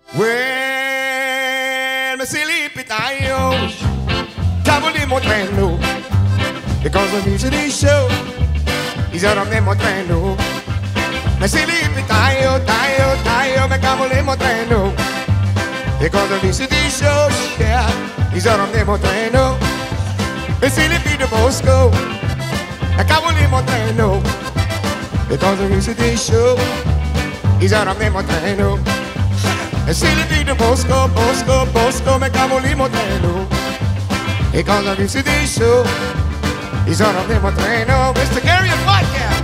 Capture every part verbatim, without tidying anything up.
Well, me sleepy tired, cavolimo treno, because the music is show, is out of nemo treno. Me sleepy tired, tired, tired, me cavolimo treno, because the music is show, yeah, is out of nemo treno. Me sleepy the Bosco, me cavolimo treno, because the music is show, is out of nemo treno. E se li vedo Bosco, Bosco, Bosco, me cavolimo treno. E quando mi si dice, i sono nemo treno. mister Gary and Podcast.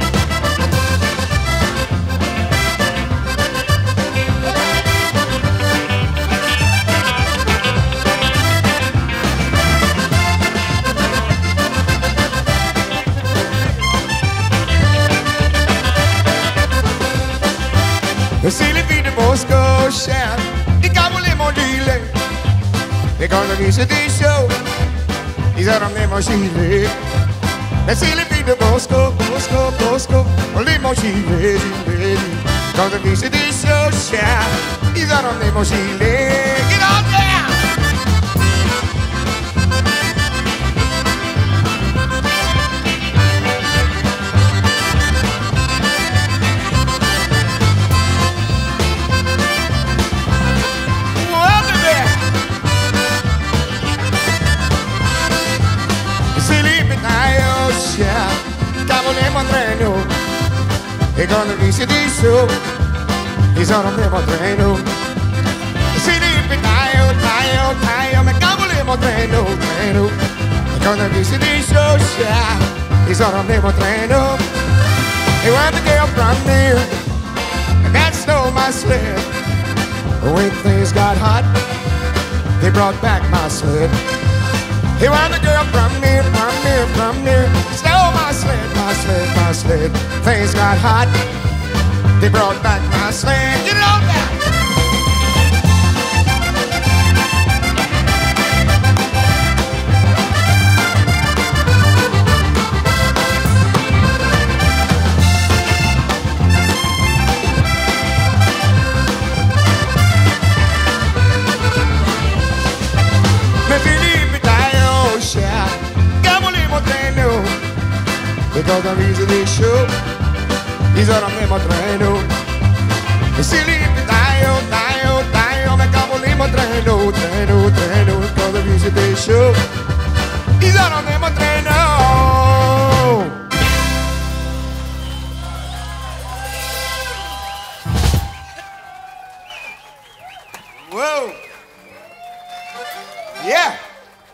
E se li vedo Bosco, Shell, i cavolimo lile. E quando mi si dice, i sono nemo chile. E se li vedo Bosco, Bosco, Bosco, limo chile, chile. Quando mi si dice, Shell, i sono nemo chile. Get on there! Cavolimo treno. E quando mi si dice, i sono nemo treno. Si dice taio, taio, taio, me cavolimo treno, treno. E quando mi si dice, i sono nemo treno. E when the girl from there, that stole my sled. When things got hot, they brought back my sled. He wanted the girl from me, from me, from me. Stole my sled, my sled, my sled. Things got hot. They brought back my sled. Get it on down. Because the reason they show is that I'm nemo treno. E se li taio, taio, taio, me cavolimo treno, treno, treno. Because the reason they show is that I'm nemo treno. Whoa. Yeah.